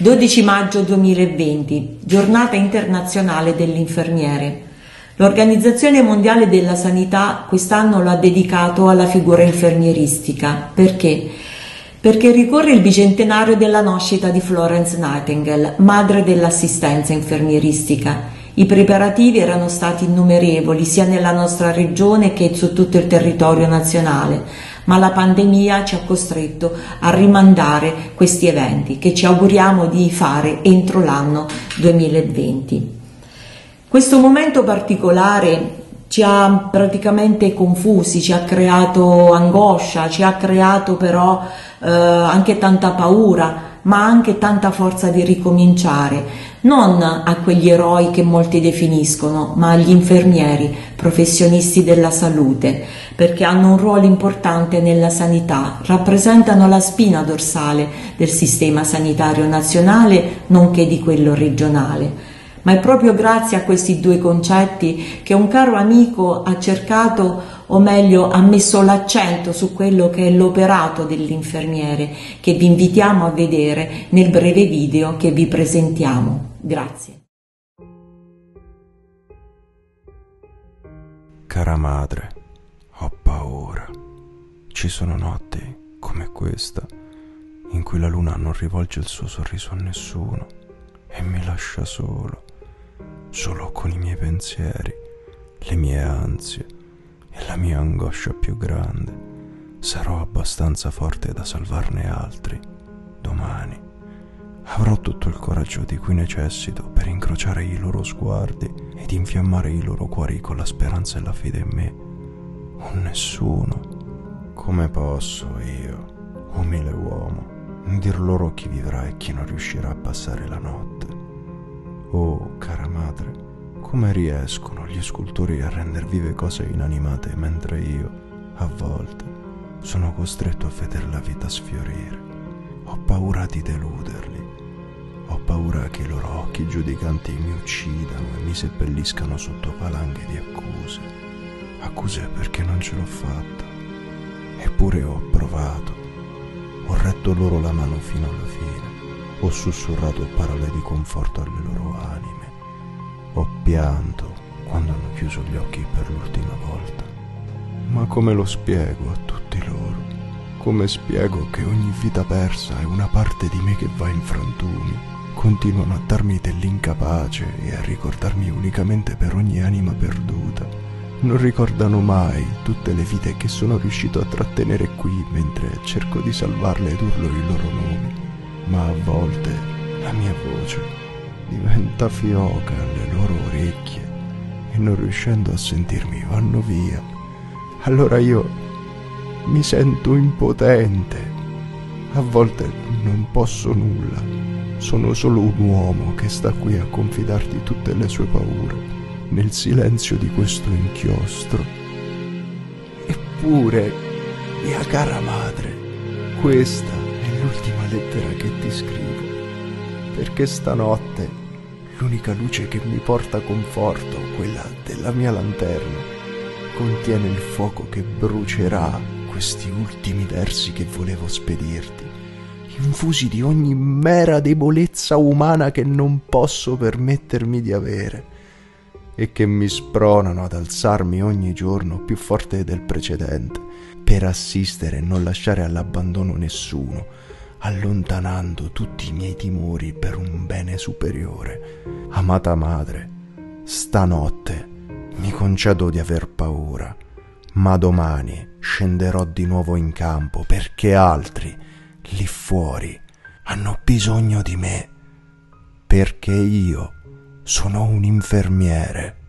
12 maggio 2020, Giornata internazionale dell'infermiere. L'Organizzazione Mondiale della Sanità quest'anno lo ha dedicato alla figura infermieristica. Perché? Perché ricorre il bicentenario della nascita di Florence Nightingale, madre dell'assistenza infermieristica. I preparativi erano stati innumerevoli sia nella nostra regione che su tutto il territorio nazionale, ma la pandemia ci ha costretto a rimandare questi eventi che ci auguriamo di fare entro l'anno 2020. Questo momento particolare ci ha praticamente confusi, ci ha creato angoscia, ci ha creato però anche tanta paura, ma anche tanta forza di ricominciare, non a quegli eroi che molti definiscono, ma agli infermieri, professionisti della salute, perché hanno un ruolo importante nella sanità, rappresentano la spina dorsale del sistema sanitario nazionale, nonché di quello regionale. Ma è proprio grazie a questi due concetti che un caro amico ha cercato, o meglio ha messo l'accento su quello che è l'operato dell'infermiere, che vi invitiamo a vedere nel breve video che vi presentiamo. Grazie. Cara madre, ho paura. Ci sono notti come questa in cui la luna non rivolge il suo sorriso a nessuno e mi lascia solo con i miei pensieri, le mie ansie e la mia angoscia più grande. Sarò abbastanza forte da salvarne altri domani. Avrò tutto il coraggio di cui necessito per incrociare i loro sguardi ed infiammare i loro cuori con la speranza e la fede in me. O nessuno. Come posso io, umile uomo, dir loro chi vivrà e chi non riuscirà a passare la notte? Oh, cara madre, come riescono gli scultori a render vive cose inanimate mentre io, a volte, sono costretto a vedere la vita sfiorire? Ho paura di deluderli. Ho paura che i loro occhi giudicanti mi uccidano e mi seppelliscano sotto valanghe di accuse. Accuse perché non ce l'ho fatta. Eppure ho provato. Ho retto loro la mano fino alla fine. Ho sussurrato parole di conforto alle loro anime. Ho pianto quando hanno chiuso gli occhi per l'ultima volta. Ma come lo spiego a tutti loro? Come spiego che ogni vita persa è una parte di me che va in frantumi? Continuano a darmi dell'incapace e a ricordarmi unicamente per ogni anima perduta. Non ricordano mai tutte le vite che sono riuscito a trattenere qui mentre cerco di salvarle ed urlo i loro nomi. Ma a volte la mia voce diventa fioca alle loro orecchie e non riuscendo a sentirmi vanno via. Allora io mi sento impotente. A volte non posso nulla. Sono solo un uomo che sta qui a confidarti tutte le sue paure nel silenzio di questo inchiostro. Eppure, mia cara madre, questa l'ultima lettera che ti scrivo, perché stanotte l'unica luce che mi porta conforto, quella della mia lanterna, contiene il fuoco che brucerà questi ultimi versi che volevo spedirti, infusi di ogni mera debolezza umana che non posso permettermi di avere e che mi spronano ad alzarmi ogni giorno più forte del precedente per assistere e non lasciare all'abbandono nessuno, allontanando tutti i miei timori per un bene superiore. Amata madre, stanotte mi concedo di aver paura, ma domani scenderò di nuovo in campo perché altri, lì fuori, hanno bisogno di me, perché io sono un infermiere.